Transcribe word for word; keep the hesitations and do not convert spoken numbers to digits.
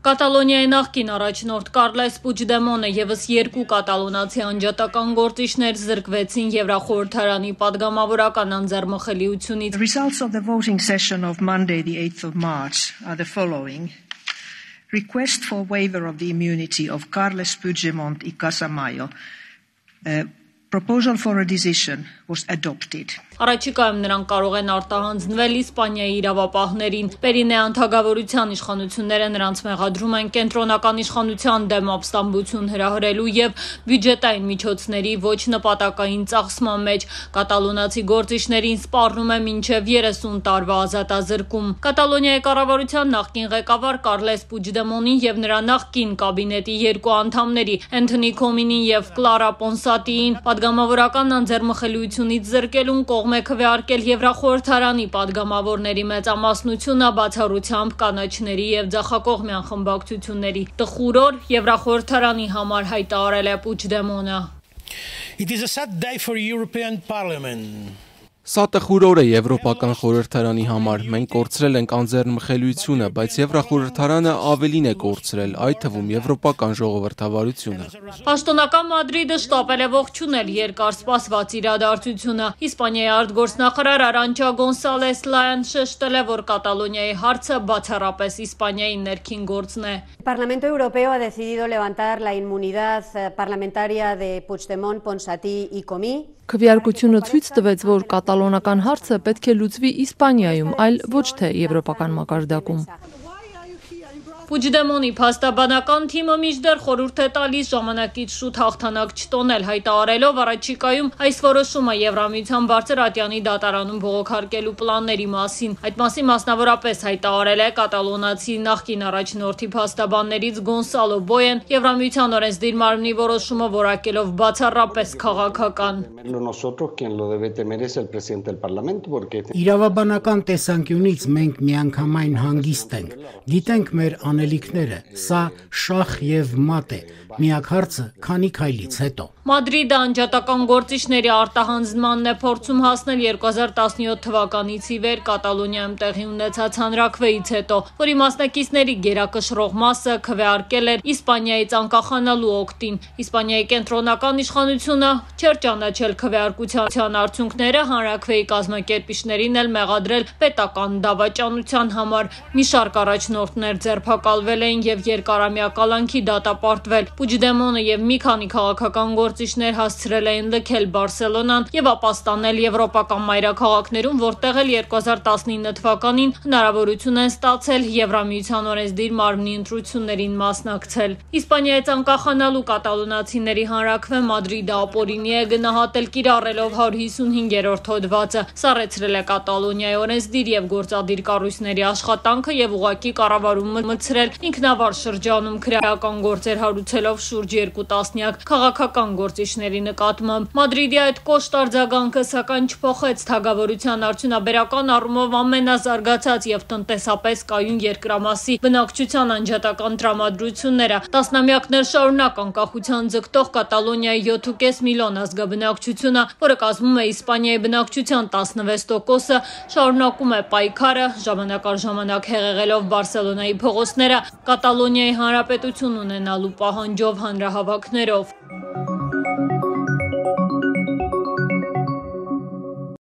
Կատալոնիայի նախկին առաջնորդ Կարլես Պուջդեմոնը ևս երկու կատալոնացի անջատական գործիչներ զրկվեցին Եվրախորհրդարանի պատգամավորական անձեռնմխելիությունից։ The results of the voting session of Monday, the eighth of March, are the following. Request for waiver of the immunity of Carles Puigdemont y Casamayo. Uh, proposal for a decision was adopted. Առաջիկայում նրանք կարող են արտահանձնվել Իսպանիայի իրավապահներին։ Պերինե անթագավորության իշխանությունները նրանց մեղադրում են կենտրոնական իշխանության դեմ ապստամբություն հրահրելու եւ բյուջետային միջոցների ոչ նպատակային ծախսման մեջ։ Կատալոնացի գործիչներին սպառնում է մինչեւ երեսուն տարվա ազատազրկում։ Կատալոնիայի կառավարության նախկին ղեկավար Կարլես Պուջդեմոնին եւ նրա նախկին կաբինետի երկու անդամների Անթոնի Կոմինին եւ Կլարա Պոնսատիին պատգամավորական անձեռնմխելիությունից զրկելուն կողմ է քվեարկել Եվրախորհրդարանի պատգամավորների մեծամասնությունը բացառությամբ կանաչների եւ ձախակողմյան խմբակցությունների։ Տխուր օր Եվրախորհրդարանի համար հայտարարել է Պուջդեմոնը։ It is a sad day for European Parliament. Սա տխուր օր է Եվրոպական խորհրդարանի համար։ Մենք կորցրել ենք անձեռնմխելիությունը, բայց Եվրախորհրդարանը ավելին է կորցրել, այդ թվում Եվրոպական ժողովրդավարությունը։ Պաշտոնական Մադրիդը շտապել է ողջունել երկար սպասված իրադարձությունը։ Իսպանիայի արտգործնախարար Արանչա Գոնսալես Լայան շեշտել է, որ Կատալոնիայի հարցը բացառապես Իսպանիայի ներքին գործն է։ El Parlamento Europeo ha decidido levantar la inmunidad parlamentaria de Puigdemont, Ponsatí y Comín. Քվեարկությունը ցույց տվեց, որ կատալոնական հարցը պետք է լուծվի Իսպանիայում, այլ ոչ թե եվրոպական մակարդակում։ Պուջդեմոնի փաստաբանական թիմը մինչդեռ խորհուրդ է տալիս ժամանակից շուտ հաղթանակ չտոնել, հայտարարելով առաջիկայում այս որոշումը Եվրամիության բարձր ատյանի դատարանում բողոքարկելու պլանների մասին։ Այդ մասին մասնավորապես հայտարարել է կատալոնացի նախկին առաջնորդի փաստաբաններից Գոնսալո Բոյեն Եվրամիության օրենսդիր մարմնի որոշումը որակելով բացառապես քաղաքական։ Իրավաբանական տեսանկյունից մենք միանգամայն հանգիստ ենք։ Գիտենք մեր անելիքները, սա շախ եւ մատ է։ Միակ հարցը քանի քայլից հետո։ Մադրիդը անջատական գործիչների արտահանձնմանն է փորձում հասնել երկու հազար տասնյոթ թվականից ի վեր Կատալոնիայում տեղի ունեցած հանրաքվեից հետո, որի մասնակիցների գերակշռող մասը քվեարկել էր Իսպանիայից անկախանալու օգտին։ Իսպանիայի կենտրոնական իշխանությունը չէր ճանաչել քվեարկության արդյունքները, հանրաքվեի կազմակերպիչներին էլ մեղադրել պետական դավաճանության համար։ Մի շարք առաջնորդներ ձերբակալվել էին եւ երկարամյա կալանքի դատապարտվել։ Պուջդեմոնը եւ մի քանի քաղաքական գործիչներ հասցրել էին լքել Բարսելոնան եւ ապաստանել եվրոպական մայրաքաղաքներում, որտեղ էլ երկու հազար տասնինը թվականին հնարավորություն են ստացել Եվրամիության օրենսդիր մարմնի ընտրություններին մասնակցել։ Իսպանիայից անկախանալու կատալոնացիների հանրաքվե Մադրիդը ապօրինի է գնահատել կիրառելով հարյուր հիսունհինգերորդ հոդվածը, սառեցրել է Կատալոնիայի օրենսդիր եւ գործադիր կառույցների աշխատանքը եւ ուղղակի կառավարումը մցրել ինքնավար շրջանում քրեական գործեր հարուցելով շուրջ երկու տասնյակ քաղաքական գործիչների նկատմամբ։ Մադրիդի այդ կոշտ արձագանքը սակայն չփոխեց թագավորության արդյունաբերական առումով ամենազարգացած եւ տնտեսապես կայուն երկրամասի բնակչության անջատական տրամադրությունները։ Տասնամյակներ շարունակ անկախության ձգտող Կատալոնիայի յոթ ու կես միլիոն ազգաբնակչությունը, որը կազմում է Իսպանիայի բնակչության տասնվեց տոկոսը, շարունակում է պայքարը, ժամանակ առ ժամանակ հեղեղելով Բարսելոնայի փողոցները Կատալոնիայի հանրապետություն ունենալու պահանջով հանրահավաքներով։